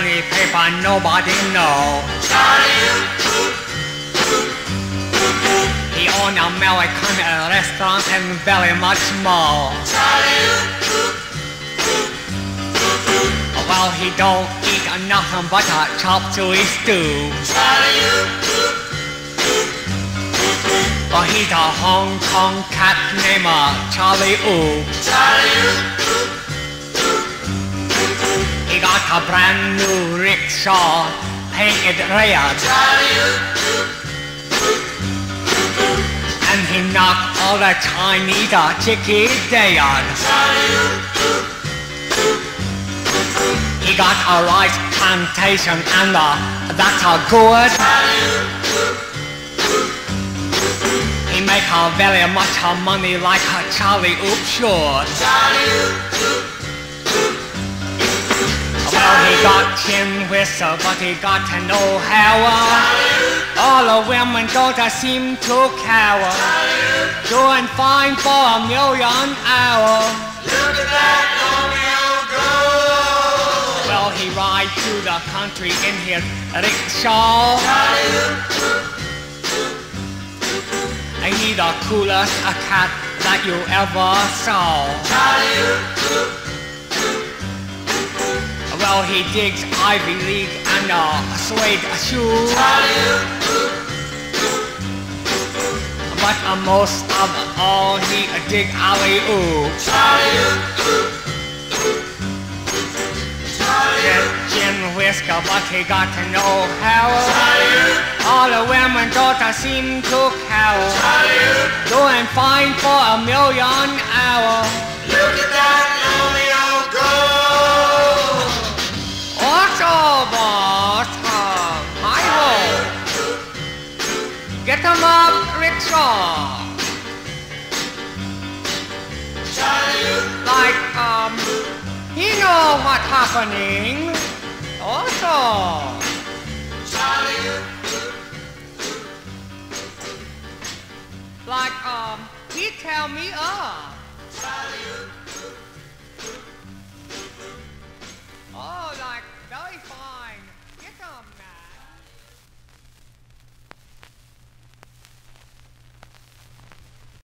funny paper nobody know. He own American restaurant and very much more. Well, he don't eat nothing but a chop suey stew. Well, he's a Hong Kong cat named Cholley. He got a brand new rickshaw, painted red. And he knocked all the Chinese chickies dead. He got a rice plantation and that's a good. He make very much money like a Cholley sure. Well, he got chin whistle, but he got no hair. All the women don't seem to care. Doing fine for $1 million hour. Look at that Romeo go! Well, he ride through the country in his rickshaw. And he's the coolest cat that you ever saw. Well, he digs Ivy League and suede shoes. But most of all, he dig alley-oop. Gin whisker, but he got no hair. All the women don't seem to care. Doing fine for $1 million hour. Look at that Romeo go! Get him up, rickshaw. Like, he know what's happening. Also. Like, he tell me up. Oh, like.